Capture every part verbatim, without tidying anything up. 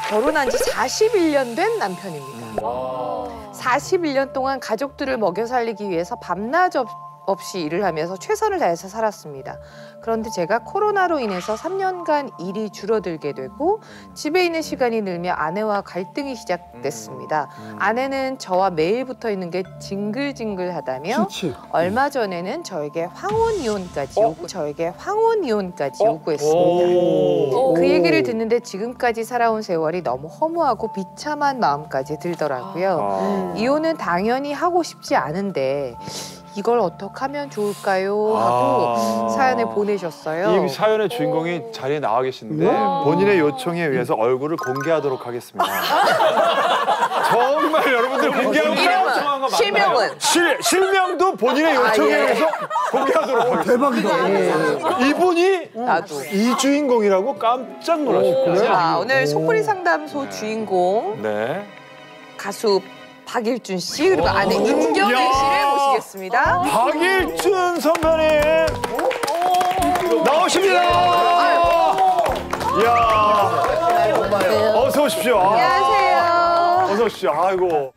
결혼한 지 사십일 년 된 남편입니다. 사십일 년 동안 가족들을 먹여 살리기 위해서 밤낮 없이 일을 하면서 최선을 다해서 살았습니다. 그런데 제가 코로나로 인해서 삼 년간 일이 줄어들게 되고 집에 있는 시간이 늘며 아내와 갈등이 시작됐습니다. 음. 음. 아내는 저와 매일 붙어 있는 게 징글징글하다며 그치. 얼마 전에는 저에게 황혼 이혼까지 어? 요구, 저에게 황혼 이혼까지 어? 요구했습니다. 오. 그 얘기를 듣는데 지금까지 살아온 세월이 너무 허무하고 비참한 마음까지 들더라고요. 아. 이혼은 당연히 하고 싶지 않은데 이걸 어떻게 하면 좋을까요? 하고 아. 사연을 보내셨어요. 이 사연의 주인공이 자리에 나와 계시는데 와. 본인의 요청에 의해서 얼굴을 공개하도록 하겠습니다. 정말 여러분들 공개하고 이름은, 실명은? 실, 실명도 본인의 요청에 아, 예. 의해서 공개하도록 어, 하겠습니다. 대박이다. 이분이 나도. 이 주인공이라고 깜짝 놀랐어요. 자, 오늘 속풀이 상담소 주인공 네. 가수 박일준 씨 그리고 아내 임경희 씨를 모시겠습니다. 박일준 선배님 나오십니다. 이야, 어서 오십시오. 아, 안녕하세요. 어서 오십시오. 아이고.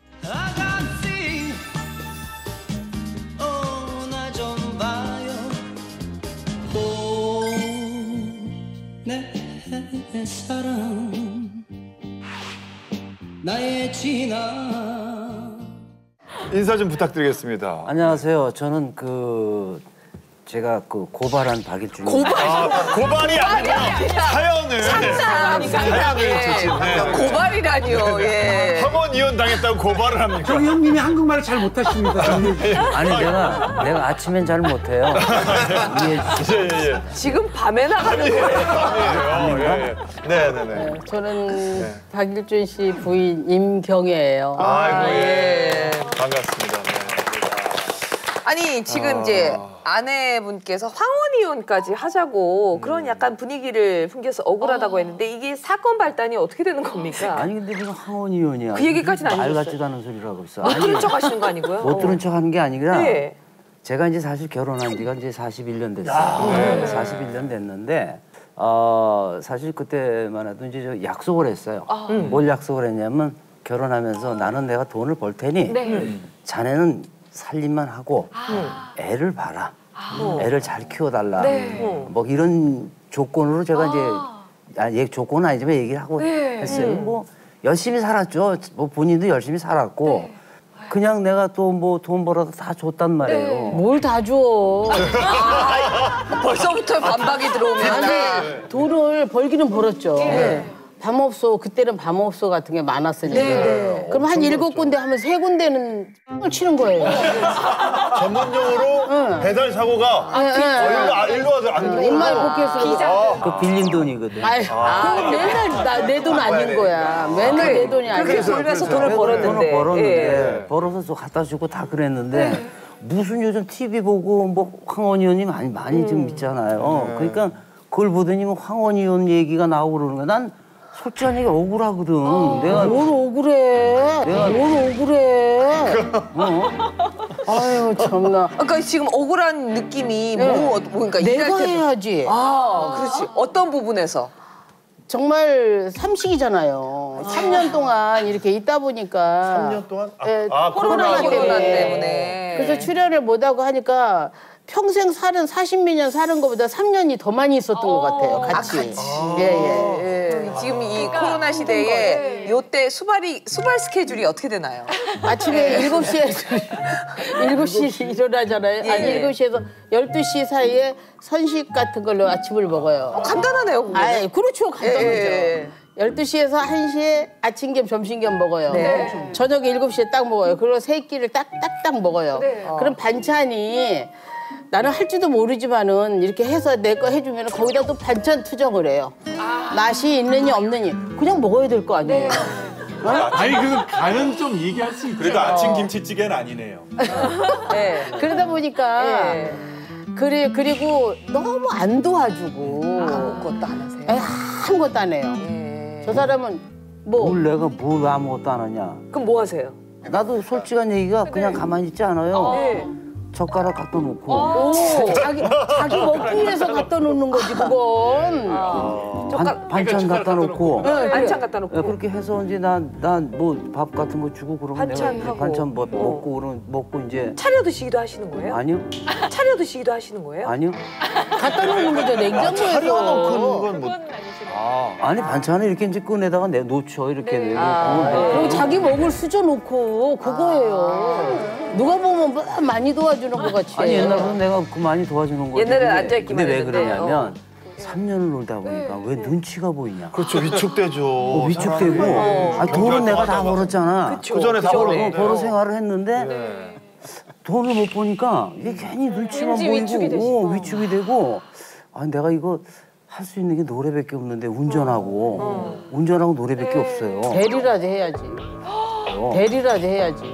내 사랑 나의 지나 인사 좀 부탁드리겠습니다. 안녕하세요. 저는 그 제가 그 고발한 박일준. 고발? 아, 고발이 아니라 사연을. 상담. 사연을 예. 지금. 네. 고발이라니요. 예. 황혼 이혼 당했다고 고발을 합니까? 저 형님이 한국말을 잘 못하십니다. 아니 내가 내가 아침엔 잘 못해요. 이해해 주시죠. 예, 예, 예. 지금 밤에 나가는 거예요. 아니에요. 예, 예. 네, 네, 네. 네, 저는 네. 박일준 씨 부인 임경애예요. 아이고, 예. 예. 반갑습니다. 네. 아니 지금 아. 이제 아내분께서 황혼 이혼까지 하자고 그런 약간 분위기를 풍겨서 억울하다고 했는데 이게 사건 발단이 어떻게 되는 겁니까? 아니 근데 무슨 황혼 이혼이야. 그 얘기까지는 안 말 해줬어요. 같지도 않은 소리라고 있어. 못 들은 척 하시는 거 아니고요? 못 들은 척 하는 게 아니라 네. 제가 이제 사실 결혼한 지가 이제 사십일 년 됐어요. 네. 사십일 년 됐는데 어 사실 그때만 해도 이제 저 약속을 했어요. 아. 뭘 약속을 했냐면 결혼하면서 나는 내가 돈을 벌 테니 네. 자네는 살림만 하고 애를 봐라. 애를 잘 키워달라. 네. 뭐 이런 조건으로 제가 아. 이제 아, 얘 조건은 아니지만 얘기를 하고 네. 했어요. 뭐 열심히 살았죠. 뭐 본인도 열심히 살았고 그냥 내가 또 뭐 돈 벌어서 다 줬단 말이에요. 뭘 다 줘. 벌써부터 반박이 들어오면 아니, 돈을 벌기는 벌었죠. 밤업소, 그때는 밤업소 같은 게 많았으니까. 네. 그럼 한 일곱 군데 하면 세 군데는 을 치는 거예요. 전문용어로 배달 사고가 아, 예, 어, 일로, 아, 일로 와서 안 들어오고. 인마이 포켓으로. 그 빌린 돈이거든. 아이, 그건 맨날 내 돈 아닌 거야. 맨날 내 돈이 아니야. 그렇게 돌면서 돈을 돈을 벌었는데 벌었는데 예. 벌어서 또 갖다 주고 다 그랬는데 무슨 요즘 티비 보고 뭐 황혼이혼이 많이 많이 좀 있잖아요. 그러니까 그걸 보더니 뭐 황혼이혼 얘기가 나오고 그러는 거야. 난 솔직한 얘기 억울하거든. 내가 뭘 억울해. 내가- 뭘 억울해. 어? 아유 참나. 그러니까 지금 억울한 느낌이 네. 뭐 뭔가 일할 내가 때 해야지. 아, 그렇지. 어떤 부분에서? 정말 삼식이잖아요. 삼 년 동안 이렇게 있다 보니까. 삼 년 동안? 아, 예, 아, 코로나 코로나 코로나 때문에. 때문에. 그래서 출연을 못하고 하니까 평생 살은 사십몇 년 사는 것보다 삼 년이 더 많이 있었던 것 같아요. 같이. 아, 같이. 예, 예. 예. 지금 이 코로나 시대에 요때 수발이 수발 스케줄이 어떻게 되나요? 아침에 일곱 시에 일곱 시 일어나잖아요. 아니 예. 일곱 시에서 열두 시 사이에 선식 같은 걸로 아침을 먹어요. 간단하네요, 그게. 아, 그렇죠. 간단하죠. 예. 열두 시에서 한 시에 아침 겸 점심 겸 먹어요. 네. 저녁에 일곱 시에 딱 먹어요. 그리고 세 끼를 딱 딱딱 먹어요. 네. 그럼 반찬이 나는 할 줄도 모르지만은 이렇게 해서 내 거 해주면 거기다 또 반찬 투정을 해요. 맛이 있느니 없느니 그냥 먹어야 될 거 아니에요. 어? 아니 그 간은 좀 얘기할 수 있죠. 그래도 아침 김치찌개는 아니네요. 네. 그러다 보니까 예. 그래 그리고 너무 안 도와주고 아무것도 안 하세요. 아니, 아무것도 안 해요. 예. 저 사람은 뭐 뭘 내가 뭘 아무것도 안 하냐. 그럼 뭐 하세요? 나도 솔직한 얘기가 그냥 가만히 있지 않아요. 네. 젓가락 갖다 놓고 오, 자기 자기 먹기 위해서 갖다 놓는 거지 그건. 반, 반찬 갖다 놓고 네, 반찬 갖다 놓고. 예, 그렇게 해서 이제 난 뭐 밥 같은 거 주고 그러면 반찬 내가 하고. 반찬 뭐, 먹고 그러면 먹고 이제 차려 드시기도 하시는 거예요? 아니요 차려 드시기도 하시는 거예요? 아니요 갖다 놓는 거죠 냉장고에서. 차려놓고 건 뭐. 아니 반찬을 이렇게 이제 꺼내다가 내 놓쳐 이렇게 내고 그럼 자기 먹을 수저 놓고 그거예요. 누가 보면 뭐 많이 도와주는 것 같이. 아니 옛날에는 내가 그 많이 도와주는 거지. 옛날에는 근데- 앉아있기만 근데 왜 했는데, 그러냐면 삼 년을 놀다 보니까 왜 눈치가 보이냐. 그렇죠, 위축되죠. 어, 위축되고 아, 돈은 내가 다 벌었잖아. 그 전에 다 벌어, 벌었는데. 벌어 생활을 했는데 돈을 못 보니까 이게 괜히 눈치만 왠지 보이고 위축이 되시고. 어, 위축이 되고 아 내가 이거 할 수 있는 게 노래밖에 없는데 운전하고 운전하고 노래밖에 없어요. 대리라도 해야지. 대리라도 해야지.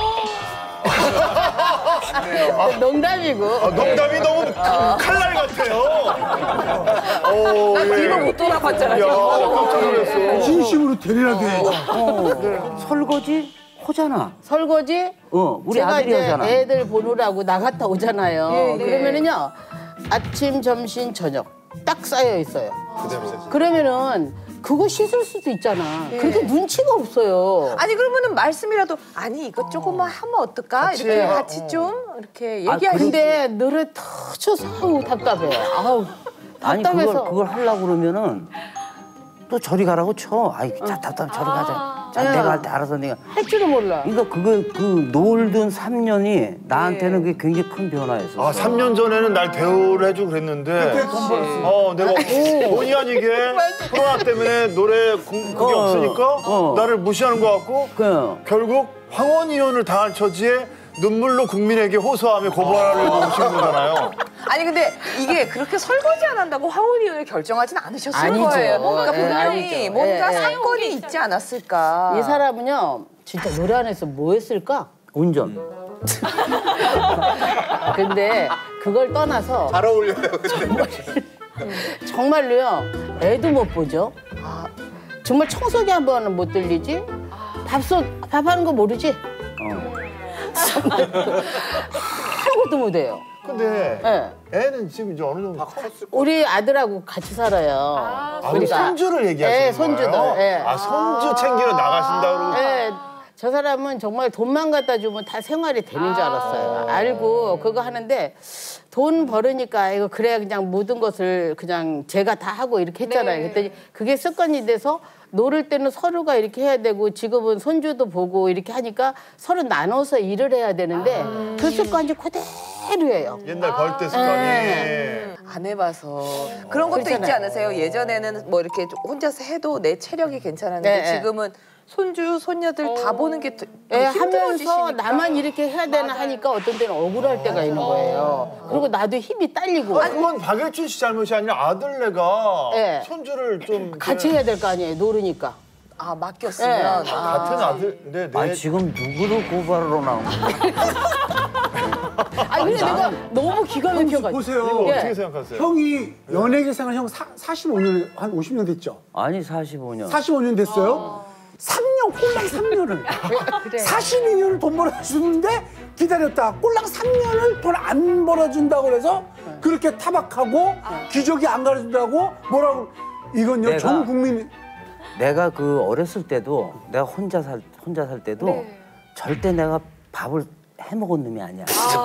농담이고. 아, 농담이 너무 칼날 같아요. 오, 예. 뒤로 못 돌아봤잖아. 야, 깜짝 놀랐어. 진심으로 데리라도 해. 어, 설거지 하잖아. 설거지 어, 우리 제가 아들이 이제 하잖아. 애들 보느라고 나갔다 오잖아요. 예, 예. 그러면은요 아침, 점심, 저녁 딱 쌓여 있어요. 그러면은 그거 씻을 수도 있잖아. 그렇게 눈치가 없어요. 아니 그러면은 말씀이라도 아니 이것 조금만 하면 어떨까 이렇게 같이 좀 이렇게 아, 얘기하시지. 근데 노래 터쳐서 아우 답답해. 아우 아니 답답해서. 그걸 그걸 하려고 그러면은 또 저리 가라고 쳐. 아이 자, 답답 저리 가자. 자, 네. 내가 할 때 알아서 내가. 할 줄은 몰라. 그러니까 그거 그 놀던 삼 년이 나한테는 그게 굉장히 큰 변화였어. 아, 삼 년 전에는 날 대우를 해주고 그랬는데. 어, 내가 본의 아니게 코로나 때문에 노래 공, 그게 어, 없으니까 어. 나를 무시하는 것 같고 그 결국 황원의원을 당한 처지에 눈물로 국민에게 호소하며 고발을 오신 거잖아요. 아니 근데 이게 그렇게 설거지 안 한다고 황혼 이혼을 결정하진 않으셨을 아니죠. 거예요. 뭔가 예, 분명히 아니죠. 뭔가 예, 예. 사건이 있지 않았을까. 이 사람은요 진짜 노래 안 해서 뭐 했을까? 운전. 근데 그걸 떠나서 잘 어울려요. 정말로요 애도 못 보죠. 정말 청소기 한 번은 못 들리지. 밥솥 밥하는 거 모르지. 어. 아무것도 못해요. 근데 예. 애는 지금 이제 어느 정도 컸을 우리 아들하고 같이 살아요. 아, 우리 손주를 얘기하시는 예, 손주들, 거예요? 예. 아, 손주 챙기러 나가신다 그러고. 예, 저 사람은 정말 돈만 갖다 주면 다 생활이 되는 줄 알았어요. 알고 그거 하는데 돈 벌으니까 이거 그래야 그냥 모든 것을 그냥 제가 다 하고 이렇게 했잖아요. 그랬더니 그게 습관이 돼서 놀을 때는 서로가 이렇게 해야 되고 지금은 손주도 보고 이렇게 하니까 서로 나눠서 일을 해야 되는데 그 습관이 그대로예요. 옛날 벌떼 습관이. 안 해봐서 그런 것도 있지 그렇잖아요. 않으세요? 예전에는 뭐 이렇게 혼자서 해도 내 체력이 괜찮았는데 네, 네. 지금은 손주 손녀들 다 보는 게 더 예, 하면서 힘들어지시니까. 나만 이렇게 해야 되나 하니까 어떤 때는 억울할 때가 있는 거예요. 그리고 나도 힘이 딸리고 아, 그건 박일준 씨 잘못이 아니라 아들네가 네. 손주를 좀 같이 해야 될 거 아니에요. 노르니까. 아 맡겼으면 네. 아. 같은 아들. 네, 네. 아니 지금 누구를 고발하러 나온 거야? 아 근데 내가 너무 기가 막혀가지고. 보세요. 이거 예. 어떻게 생각하세요? 형이 연예계 생활 형 사, 사십오 년, 한 오십 년 됐죠? 아니 사십오 년. 사십오 년 됐어요? 삼 년, 꼴랑 삼 년을. 사십이 년을 돈 벌어주는데 기다렸다. 꼴랑 삼 년을 돈 안 벌어준다고 그래서 그렇게 타박하고 기저귀 안 갈아준다고 뭐라고. 이건요, 내가- 전 국민. 내가 그 어렸을 때도 내가 혼자 살 혼자 살 때도 절대 내가 밥을 해 먹은 놈이 아니야.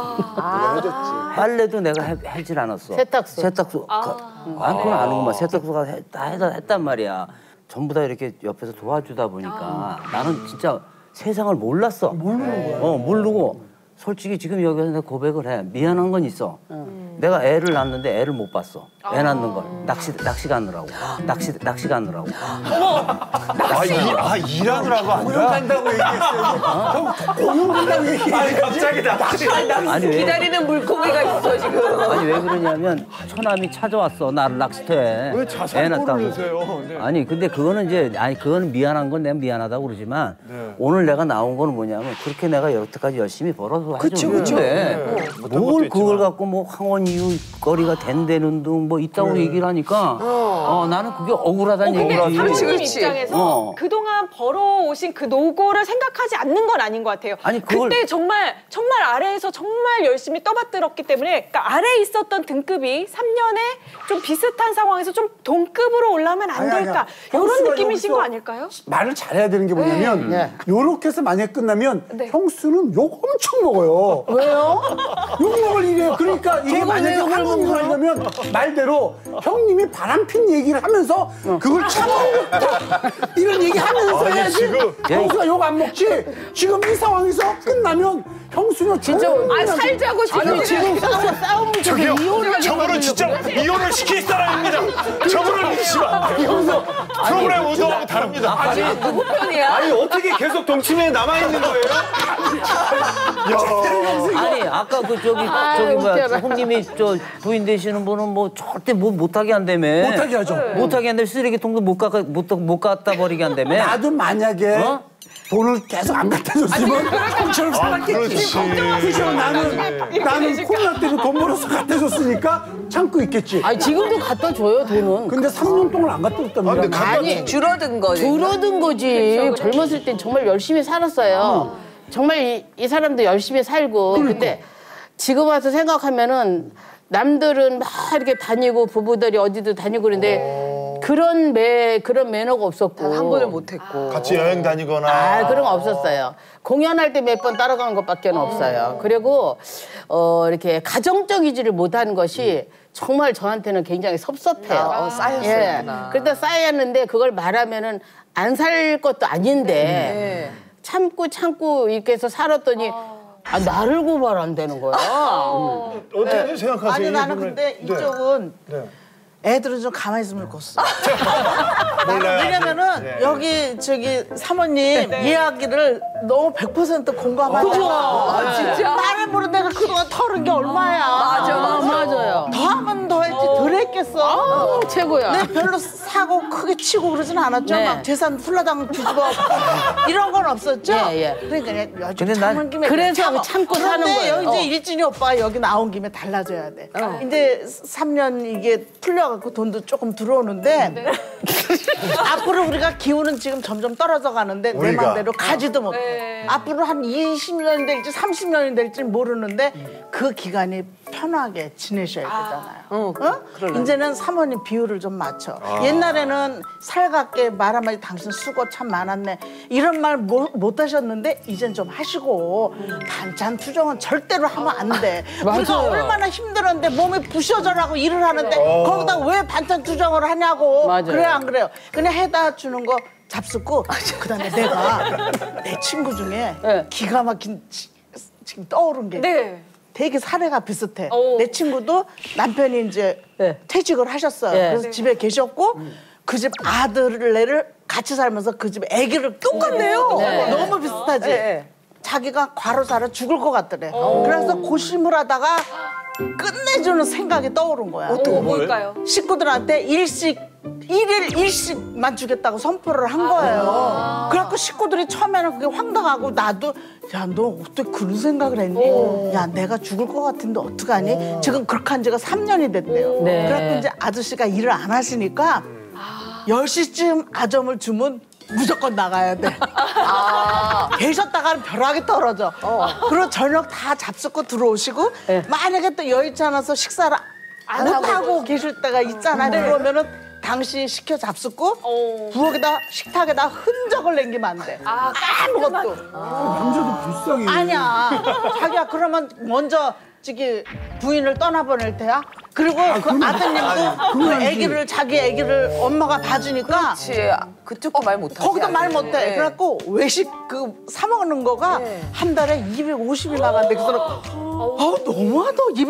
빨래도 내가 해, 하질 않았어. 세탁소. 세탁소. 아, 아 그건 아는구만. 세탁소가 해, 다 해다 했단 말이야. 전부 다 이렇게 옆에서 도와주다 보니까 나는 진짜 세상을 몰랐어. 모르는 거야. 어, 모르고. 솔직히 지금 여기서 내가 고백을 해. 미안한 건 있어. 내가 애를 낳았는데 애를 못 봤어. 애 낳는 걸. 납치, 낚시 가느라고. 낚시, 낚시 가느라고. 아, 일, 아 일하느라고 아니라? 간다고 얘기했어요. 형, 공연 간다고 얘기했어요. 갑자기 나. 아니 왜? 기다리는 물고기가 있어 지금. 아니 왜 그러냐면 처남이 찾아왔어 나를 낚시터에. 왜 애 자살골을 낳았다고. 내세요? 네. 아니 근데 그거는 이제 아니 그거는 미안한 건 내가 미안하다고 그러지만 네. 오늘 내가 나온 거는 뭐냐면 그렇게 내가 여태까지 열심히 벌어서 나와서 그쵸, 그쵸. 해줬는데 못한 뭘 것도 그걸 있지만. 갖고 뭐 황혼이유 거리가 된다는 등 뭐 있다고 얘기를 하니까 어, 나는 그게 억울하다는 근데 얘기지. 사모님 그렇지. 입장에서 어. 그동안 벌어오신 그 노고를 생각하지 않는 건 아닌 것 같아요. 아니, 그걸- 그때 정말 정말 아래에서 정말 열심히 떠받들었기 때문에 그러니까 아래에 있었던 등급이 삼 년에 좀 비슷한 상황에서 좀 동급으로 올라오면 안 아니, 아니야. 될까 이런 형수가 느낌이신 여기서 거 아닐까요? 말을 잘해야 되는 게 뭐냐면 네. 요렇게 해서 만약에 끝나면 네. 형수는 욕 엄청 먹어요. 왜요? 욕 먹을 일이에요. 그러니까 이게 저거 만약에 왜 욕을 황혼이유 먹어요? 하려면 말대로 형님이 바람핀 얘기를 하면서 그걸 참아오겠다 이런 얘기 하면서 아니, 해야지 지금- 형수가 욕 안 먹지. 지금 이 상황에서 끝나면 형수는 진짜 아, 살자고 지금. 아니 지금 싸움 싸움 중에 저기요, 이혼을 저분은 진짜 이혼을 시킬 사람입니다. 저분을 믿으시면 안 돼요. 프로그램 의도하고 다릅니다. 아니, 누구 편이야? 아니 어떻게 계속 동치미에 남아 있는 거예요? 아니 아까 그 저기 아유, 저기 뭐야 웃겨라. 형님이 저 부인 되시는 분은 뭐 절대 뭐 못하게 한다며. 못하게 하죠. 못하게 한다며 쓰레기통도 못 갖다 못, 못 갖다 버리게 한다며. 나도 만약에 어? 돈을 계속 안 갖다 줬으면 형처럼 살았겠지. 그죠? 나는 나는 코로나 때도 돈 벌어서 갖다 줬으니까 참고 있겠지. 아니 지금도 갖다 줘요 돈은. 근데 삼 년 동안 안 갖다 줬답니다. 근데 갖다 아니 줄어든 거지. 줄어든 거지. 젊었을 땐 정말 열심히 살았어요. 정말 이, 이 사람도 열심히 살고. 근데 지금 와서 생각하면은 남들은 막 이렇게 다니고 부부들이 어디도 다니고 그런데 그런 매 그런 매너가 없었고 한 번을 못했고. 같이 여행 다니거나. 아 그런 거 없었어요. 공연할 때 몇 번 따라간 것밖에 없어요. 그리고 어 이렇게 가정적이지를 못한 것이 정말 저한테는 굉장히 섭섭해요. 아, 어, 쌓였었구나. 예. 그러다 쌓였는데 그걸 말하면은 안 살 것도 아닌데 네. 참고 참고 이렇게 해서 살았더니 아, 나를 고발한다는 거야. 어떻게 생각하세요? 아니 이 나는 부분에? 근데 네. 이쪽은 네. 애들은 좀 가만히 있으면 좋겠어. 몰라요. 왜냐면은 네. 여기 저기 사모님 이야기를 너무 백 퍼센트 공감하죠. 그죠? 아, 진짜? 나를 모르는 내가 그동안 털은 게 얼마야. 맞아, 아, 맞아요. 더 하면 더 했지 덜 했겠어. 아, 최고야. 내 별로 사고 크게 치고 그러진 않았죠. 네. 막 재산 훌라당 뒤집어 이런 건 없었죠. 예, 예. 그러니까 요즘 근데 난- 참은 김에 그래서 참아. 참고 사는 그런데 거예요. 여기 이제 일진이 오빠가 여기 나온 김에 달라져야 돼. 이제 삼 년 이게 풀려갖고 돈도 조금 들어오는데 앞으로 우리가 기운은 지금 점점 떨어져 가는데 내 우리가. 맘대로 가지도 못해. 네. 앞으로 한 이십 년이 될지 삼십 년이 될지 모르는데 그 기간이 편하게 지내셔야 되잖아요. 어, 어? 이제는 사모님 비율을 좀 맞춰. 옛날에는 살갑게 말 한마디 당신 수고 참 많았네. 이런 말 못 하셨는데 이젠 좀 하시고 반찬 투정은 절대로 하면 안 돼. 우리가 맞아요. 얼마나 힘들었는데 몸이 부셔져라고 일을 하는데 거기다 왜 반찬 투정을 하냐고. 맞아요. 그래 안 그래요? 그냥 해다 주는 거 잡숫고 그다음에 내가 내 친구 중에 네. 기가 막힌 지- 지금 떠오른 게 네. 되게 사례가 비슷해. 오. 내 친구도 남편이 이제 네. 퇴직을 하셨어요. 네. 그래서 집에 계셨고 그 집 아들을 같이 살면서 그 집 아기를 똑같네요. 네. 너무 비슷하지. 네. 자기가 과로사를 죽을 것 같더래. 그래서 고심을 하다가 끝내주는 생각이 떠오른 거야. 오, 뭘까요? 식구들한테 일식 일일 일식만 주겠다고 선포를 한 거예요. 그래갖고 식구들이 처음에는 그게 황당하고 나도 야 너 어떻게 그런 생각을 했니? 야 내가 죽을 것 같은데 어떡하니? 지금 그렇게 한 지가 삼 년이 됐대요. 네. 그래갖고 이제 아저씨가 일을 안 하시니까 열 시쯤 아점을 주면 무조건 나가야 돼. 계셨다가는 벼락이 떨어져. 그리고 저녁 다 잡숫고 들어오시고 만약에 또 여의치 않아서 식사를 안 하고 계실 때가 있잖아. 그러면은 당신 시켜 잡숫고 부엌에다 식탁에다 흔적을 남기면 안 돼. 아, 아무것도. 남자도 불쌍해. 아니야. 자기야 그러면 먼저 저기 부인을 떠나보낼 테야. 그리고 그 아드님도 그 아기를 자기 아기를 엄마가 봐주니까 그렇지. 그쪽도 말 못하지. 거기도 말 못해. 네. 그래갖고 외식 그 사 먹는 거가 한 달에 이백오십이 나간대. 그래서 아 너무하다. 이백오십.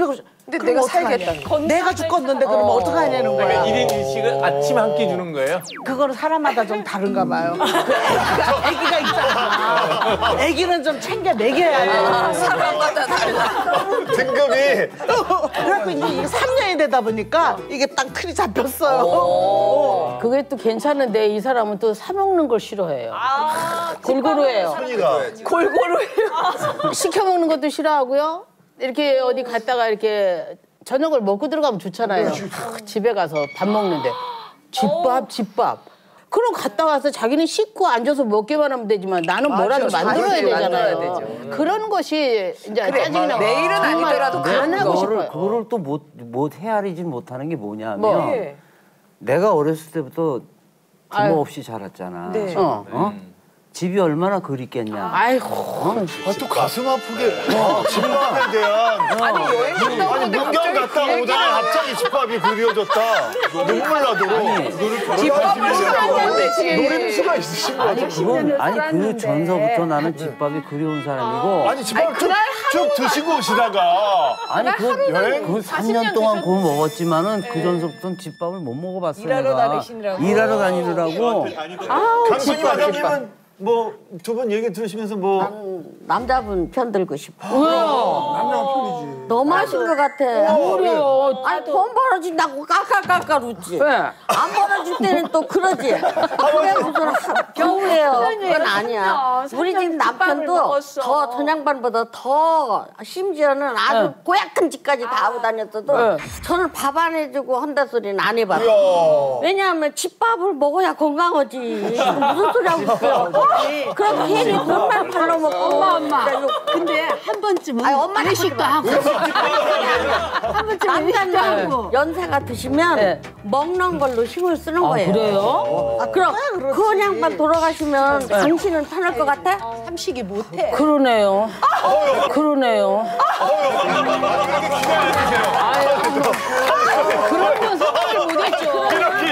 근데 내가 살겠다는. 내가 죽었는데 그러면 어. 어떡하냐는 거야. 그러니까 일 인 일 식을 아침 한 끼 주는 거예요? 그거는 사람마다 좀 다른가 봐요. 애기가, 애기가 있잖아. 애기는 좀 챙겨 먹여야 돼. 아, 사람마다 달라. 등급이. 그래갖고 이제 이게 삼 년이 되다 보니까 이게 딱 틀이 잡혔어요. 어. 그게 또 괜찮은데 이 사람은 또 사 먹는 걸 싫어해요. 아, 골고루 해요. 골고루 해요. 시켜 먹는 것도 싫어하고요. 이렇게 어디 갔다가 이렇게 저녁을 먹고 들어가면 좋잖아요. 아, 집에 가서 밥 먹는데 집밥 집밥. 그럼 갔다 와서 자기는 씻고 앉아서 먹기만 하면 되지만 나는 뭐라도 만들어야 되잖아요. 되죠. 그런 것이 이제 그래, 짜증이 나고 내일은 아니더라도 안 하고 그거를, 싶어요. 그거를 또 못 못 헤아리지 못하는 게 뭐냐면 뭐? 네. 내가 어렸을 때부터 부모 아유. 없이 자랐잖아. 네. 어. 어? 집이 얼마나 그립겠냐. 아이고. 아, 또 가슴 아프게. 아, 집밥에 대한. 아니 여행 갔다 아니, 오는데 문경 갔다 오다가 갑자기 집밥이 그리워졌다. 눈물 나도록. 집밥을 싫어하는데 지금. 노림수가 있으신 거죠? 아니 그건 아니 그 전서부터 나는 집밥이 그리운 사람이고. 아니, 집밥을 쭉, 쭉 드시고 오시다가. 아니 그 여행? 그 삼 년 동안 그거 먹었지만은 그 전서부터는 집밥을 못 먹어봤어요. 일하러 내가. 다니시느라고. 일하러 다니느라고. 강순이 마담님은 뭐 두 분 얘기 들으시면서 뭐. 남자분 편들고 싶어. 왜요? 남자가 편이지. 너무 하신 것 같아. 그래요. 아니 돈 벌어진다고 깔깔깔깔 웃지. 왜? 안 벌어질 때는 또 그러지. 그래 무슨 하- 겨우예요. 그건 아니야. 우리 집 남편도 더 전양반보다 더 심지어는 아주 네. 고약한 집까지 다 하고 다녔어도 네. 저는 밥 안 해주고 한다 소리는 안 해봤어. 왜냐하면 집밥을 먹어야 건강하지. 무슨 소리 하고 있어요. 그럼 괜히 돈만 팔러먹고. 엄마 엄마. 근데 한 번쯤은 아니, 엄마 회식도 하고. 한 번쯤은 회식도 하고. 연세가 드시면 네. 먹는 걸로 힘을 쓰는 아, 거예요. 그래요? 아, 그럼 그 양반 돌아가시면 당신은 편할 것 같아? 삼식이 못해. 그러네요. 그러네요. 그러면 생각을 못했죠.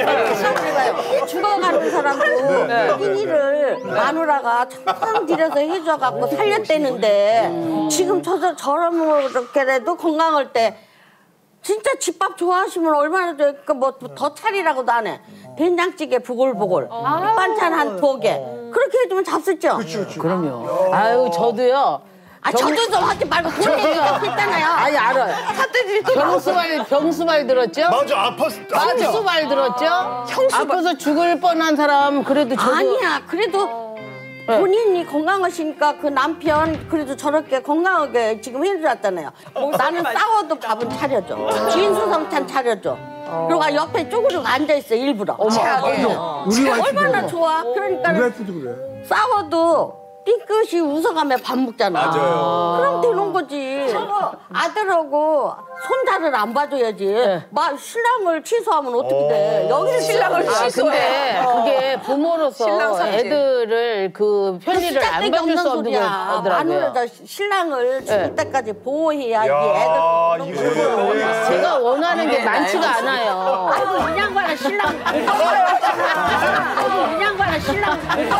죽어가는 사람도 하긴 일을 마누라가 청상 들여서 해줘갖고 살렸대는데 지금 저, 저렇게라도 건강할 때 진짜 집밥 좋아하시면 얼마나 좋을까. 뭐 더 차리라고도 안 해. 된장찌개 부글부글 밑반찬 한 두 개 그렇게 해주면 잡수죠. 그럼요. 아유 저도요. 아 저도 좀 하지 말고 돈 내기가 있잖아요. 아니 알아요. 병수말 병수말 들었죠? 맞아, 아팠어. 병수말 들었죠? 아파서 죽을 뻔한 사람 그래도 저도 아니야. 그래도 본인이 건강하시니까 그 남편 그래도 저렇게 건강하게 지금 해주셨잖아요. 나는 싸워도 밥은 차려줘. 진수성찬 차려줘. 그리고 옆에 쪼그리고 앉아있어 일부러. 체하게. 우리 와이프도 얼마나 그래. 좋아. 그러니까 우리 와이프도 그래. 싸워도 삐끗이 웃어가며 밥 먹잖아. 맞아요. 그럼 되는 거지. 아들하고 손자를 안 봐줘야지. 막 신랑을 취소하면 어떻게 돼? 여기서 신랑을 아, 취소해. 근데 그게 부모로서 신랑 삭제. 애들을 그 편리를 안 봐줄 수 없는 거더라고요. 마누라가 신랑을 죽을 네. 때까지 보호해야지. 야, 애들. 이거는. 제가 원하는 게 많지가 않아요. 아이고 이 양반은 신랑. 아이고 이 양반은 신랑.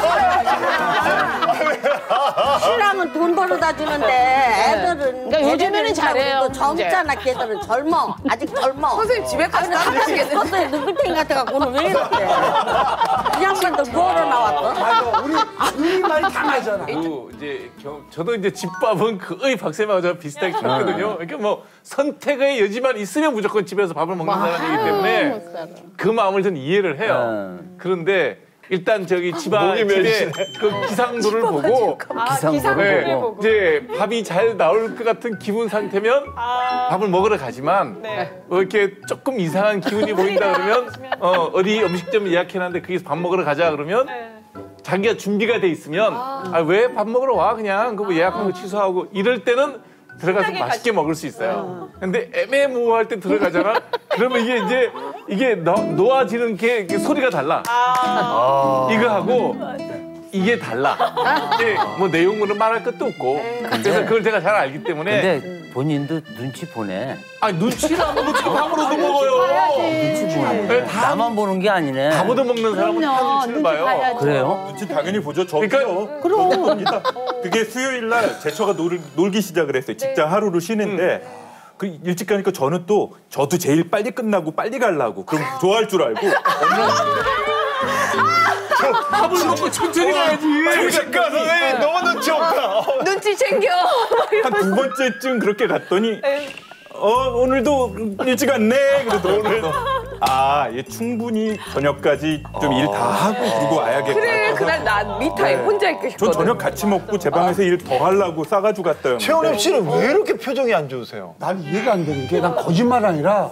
신랑은 돈 벌어다 주는데 애들은. 그러니까 요즘에는 잘해요, 젊잖아. 걔들은 젊어. 아직 젊어. 선생님 집에 가서 따라하시겠는데. 컸어요. 늙은탱이 같아갖고 오늘 왜 이렇게. 이 양반도 뭐하러 나왔어? 맞아. 우리 우리 말이 다 맞잖아. 그 이제 경- 저도 이제 집밥은 거의 박쌤하고 저 비슷하게 생겼거든요. 그러니까 뭐 선택의 여지만 있으면 무조건 집에서 밥을 먹는 사람이기 때문에 그 마음을 전 이해를 해요. 그런데 일단 저기 집안 목이 집에 메이시네. 그 기상도를 보고 기상도를 네, 보고. 이제 밥이 잘 나올 것 같은 기분 상태면 밥을 먹으러 가지만 뭐 이렇게 조금 이상한 기운이 보인다 그러면 어, 어디 음식점 예약해놨는데 거기서 밥 먹으러 가자 그러면 자기가 준비가 돼 있으면 아, 왜 밥 먹으러 와 그냥 그거 뭐 예약한 거 취소하고 이럴 때는 들어가서 맛있게 먹을 수 있어요. 근데 애매모호할 때 들어가잖아. 그러면 이게 이제 이게 너, 놓아지는 게 이게 소리가 달라. 이거하고 이게 달라. 이제 뭐 내용으로 말할 것도 없고. 그래서 그걸 제가 잘 알기 때문에. 근데 본인도 눈치 보내. 아 눈치라고 뭐 밥으로도 먹어요. 눈치 보내. 다- 나만 보는 게 아니네. 밥 얻어 먹는 사람은 다 눈치를 봐요. 그래요? 눈치 당연히 보죠. 저도요. 그러니까- 그럼 봅니다. 그게 수요일 날 제처가 놀, 놀기 시작을 했어요. 직장 하루를 쉬는데 그 일찍 가니까 저는 또 저도 제일 빨리 끝나고 빨리 가려고 그럼 좋아할 줄 알고 밥을 먹고 천천히 가야지. 조식가 선생님 너무 눈치 없다. 눈치 챙겨. 한 두 번째쯤 그렇게 갔더니 어 오늘도 일찍 왔네. 그러더라고요. 아, 얘 충분히 저녁까지 좀 일 다 하고 그리고 와야겠다. 그래, 그날 나 미타임 네. 혼자 있고 싶거든. 전 저녁 같이 먹고 제 방에서 일 더 하려고 싸가지고 갔다. 최원엽 씨는 왜 이렇게 표정이 안 좋으세요? 난 이해가 안 되는 게 난 거짓말 아니라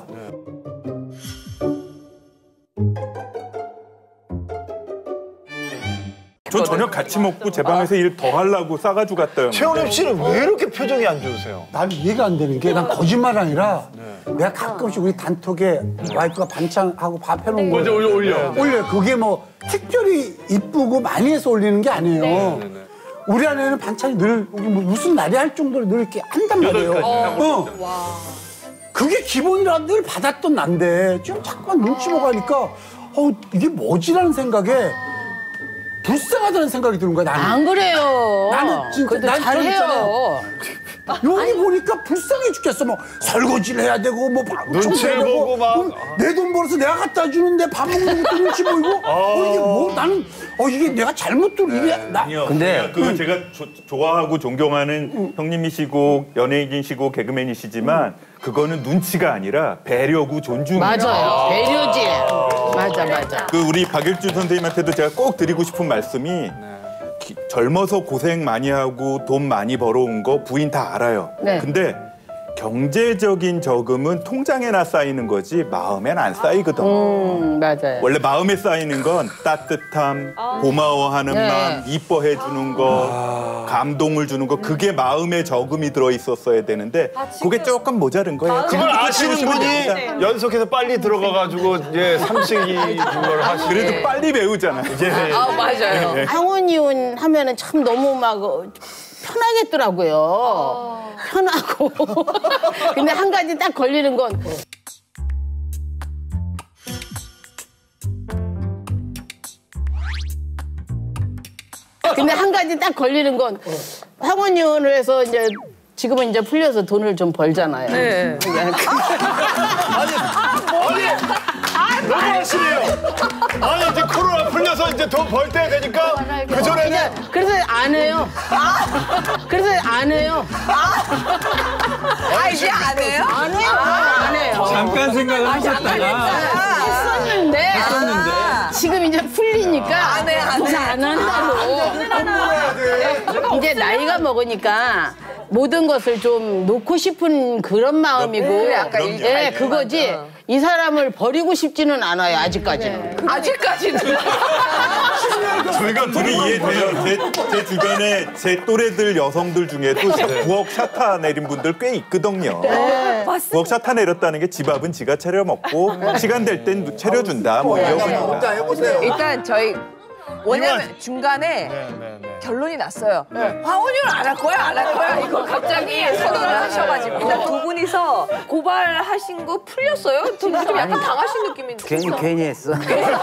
전 저녁 같이 먹고 제 방에서 일 더 하려고 싸가지고 갔다. 최원엽 씨는 왜 이렇게 표정이 안 좋으세요? 난 이해가 안 되는 게 난 거짓말 아니라 내가 가끔씩 우리 단톡에 와이프가 반찬하고 밥 해놓은 거 먼저 올려 올려. 올려. 그게 뭐 특별히 이쁘고 많이 해서 올리는 게 아니에요. 네, 네, 네. 우리 아내는 반찬이 늘 무슨 날이 할 정도로 늘 이렇게 한단 말이에요. 어. 어. 그게 기본이라 늘 받았던 난데 지금 자꾸만 눈치 보고 하니까 어 이게 뭐지라는 생각에 불쌍하다는 생각이 드는 거야. 나는. 안 그래요. 나는 진짜 난 잘해요. 여기 보니까 불쌍해 죽겠어. 뭐 설거지를 해야 되고 뭐 눈치를 보고 막 내 돈 벌어서 내가 갖다 주는데 밥 먹는 것도 눈치 보이고 어 이게 뭐 나는 어 이게 내가 잘못 들 이게 나 아니요. 근데 그건 제가 조, 좋아하고 존경하는 응. 형님이시고 연예인이시고 개그맨이시지만 그거는 눈치가 아니라 배려고 존중이에요. 맞아요. 배려지. 맞아 맞아. 그 우리 박일준 선생님한테도 제가 꼭 드리고 싶은 말씀이 네. 기, 젊어서 고생 많이 하고 돈 많이 벌어온 거 부인 다 알아요. 네. 근데 경제적인 저금은 통장에나 쌓이는 거지 마음엔 안 쌓이거든. 음, 맞아요. 원래 마음에 쌓이는 건 따뜻함, 고마워하는 네. 마음, 이뻐해 주는 거, 아... 감동을 주는 거 그게 마음에 저금이 들어 있었어야 되는데 아, 그게 조금 모자른 거예요. 그걸 아시는 분이 네. 연속해서 빨리 들어가가지고 이제 삼식이 그걸 하시고 그래도 빨리 배우잖아요. 예. 아 맞아요. 네. 항원이혼 하면은 참 너무 막 편하겠더라고요. 어... 편하고. 근데 한 가지 딱 걸리는 건 근데 한 가지 딱 걸리는 건 항원이혼을 해서 이제 지금은 이제 풀려서 돈을 좀 벌잖아요. 네. 아니, 아니, 너무 하시네요. 아니 이제 코로나 풀려서 이제 돈 벌 때 되니까 그 전에는 그래서 안 해요. 그래서 안 해요. 아 이제 안 해요? 안 해요. 안 해요. 잠깐 생각을 하셨다가 했었는데 했었는데 지금 이제 풀리니까 안 해, 안 해. 안 한다고. 이제 나이가 먹으니까 모든 것을 좀 놓고 싶은 그런 마음이고 그래, 아까 예, 그거지. 이 사람을 버리고 싶지는 않아요, 아직까지는. 네. 아직까지는. 저희가 둘이 이해돼요. 제, 제 주변에 제 또래들 여성들 중에도 부엌 샤타 내린 분들 꽤 있거든요. 네. 부엌 샤타 내렸다는 게 집 앞은 지가 차려 먹고 시간 될 땐 차려준다. 뭐 이런 거니까. 일단 저희 왜냐면 중간에 네, 네, 네. 결론이 났어요. 네. 황혼이를 안 할 거야, 안 할 거야. 이거 갑자기 선언을 하셔가지고 일단 두 분이서 고발하신 거 풀렸어요? 좀, 좀 약간 당하신 느낌인데. 괜히 괜히 했어.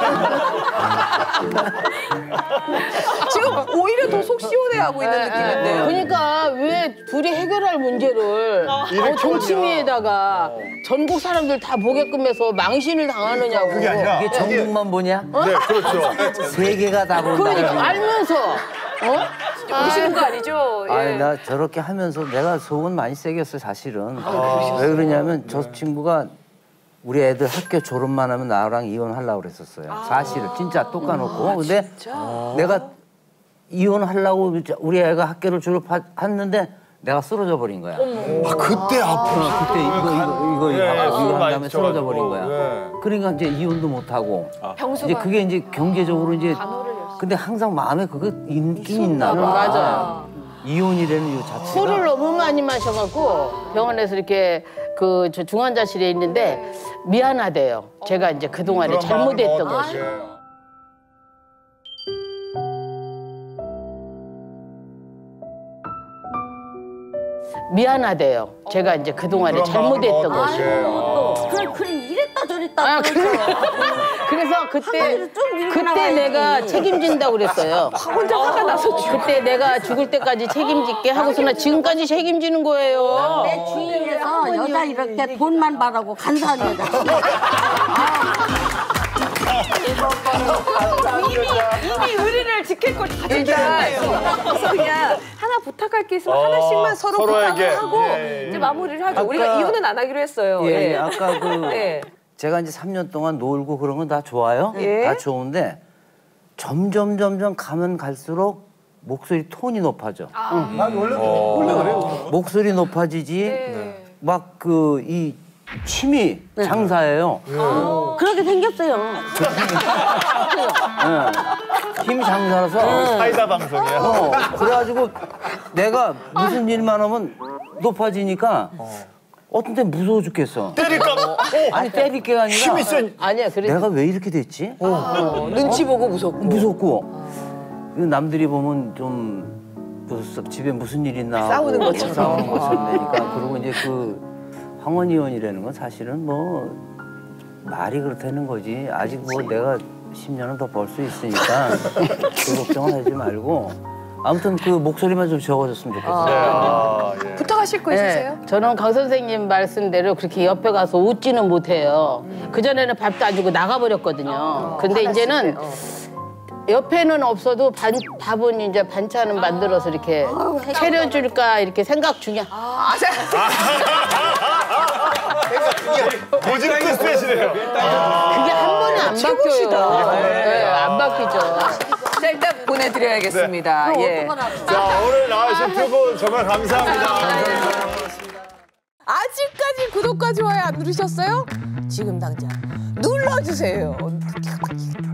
지금 오히려 더 속 시원해하고 있는 느낌인데요. 그러니까 왜 둘이 해결할 문제를 어, 정치미에다가 전국 사람들 다 보게끔 해서 망신을 당하느냐고. 그게 아니라 이게 전국만 보냐? 어? 네, 그렇죠. 세계가 다 본다. 그러니까 알면서 어? 보시는 거 아니죠? 예. 아니 나 저렇게 하면서 내가 속은 많이 세겠어 사실은. 아, 왜 그러냐면 저 네. 친구가 우리 애들 학교 졸업만 하면 나랑 이혼하려고 그랬었어요. 아 사실을 진짜 똑까놓고. 아, 근데 진짜? 내가 이혼하려고 우리 애가 학교를 졸업했는데 내가 쓰러져 버린 거야. 아 그때 아프고 그때 이거 이거 이거 예, 이거 술 한 많이 다음에 쓰러져 버린 거야. 예. 그러니까 이제 이혼도 못 하고. 아. 이제 그게 이제 경제적으로 이제 근데 항상 마음에 그거 있긴 있나 봐. 맞아요. 이혼이라는 이 자체가. 술을 너무 많이 마셔갖고 병원에서 이렇게 그 저 중환자실에 있는데 미안하대요. 제가 이제 그 동안에 잘못했던 것이. 미안하대요. 제가 이제 그 동안에 잘못했던 것이. 그래 그래 이랬다 저랬다 했다. 아, 그래. 그래서 그때 그때 내가 책임진다고 그랬어요. 혼자 화가 나서 죽 그때 내가 죽을 때까지 책임질게 하고서 나 지금까지 책임지는 거예요. 내 주위에서 여자 이렇게 돈만 바라고 간사한 여자. 이미 이미 의리를 지킬 걸 다 지켰네요. 그래서 그냥 하나 부탁할 게 있으면 어, 하나씩만 서로 서로에게. 부탁을 하고 예. 이제 마무리를 하죠. 아까- 우리가 이혼은 안 하기로 했어요. 예, 예. 예, 아까 그 예. 제가 이제 삼 년 동안 놀고 그런 건 다 좋아요. 예. 다 좋은데 점점 점점 가면 갈수록 목소리 톤이 높아져. 난 원래 원래 그래요. 목소리 높아지지. 막 그 이 취미 장사예요. 그렇게 생겼어요. 예. 힘 장사라서. 사이다 방송이야. 어, 그래가지고 내가 무슨 일만 하면 높아지니까 어떤 때 무서워 죽겠어. 때릴까? 아니 때릴 게 아니라 힘이 센. 아니야, 그래. 내가 왜 이렇게 됐지? 어, 눈치 보고 무섭고. 무섭고 남들이 보면 좀 무섭 집에 무슨 일 있나 하고 싸우는 것처럼. 싸우는 것처럼 되니까 그리고 이제 그 황혼 이혼이라는 건 사실은 뭐 말이 그렇다는 거지. 아직 뭐 내가 십 년은 더 벌 수 있으니까 그 걱정은 하지 말고 아무튼 그 목소리만 좀 적어줬으면 좋겠어요. 아, 예. 부탁하실 거 있으세요? 네, 저는 강 선생님 말씀대로 그렇게 옆에 가서 웃지는 못해요. 그전에는 밥도 안 주고 나가버렸거든요. 근데 이제는 옆에는 없어도 반, 밥은 이제 반찬은 만들어서 이렇게 차려줄까 이렇게 생각 중이야. 고집도 세시네요. 그게 한 번에 안 바뀌어요. 네, 안 바뀌죠. 자, 일단 보내드려야겠습니다. 예. 자, 오늘 나와주신 두 분 정말 감사합니다. 아직까지 구독과 좋아요 안 누르셨어요? 지금 당장 눌러주세요.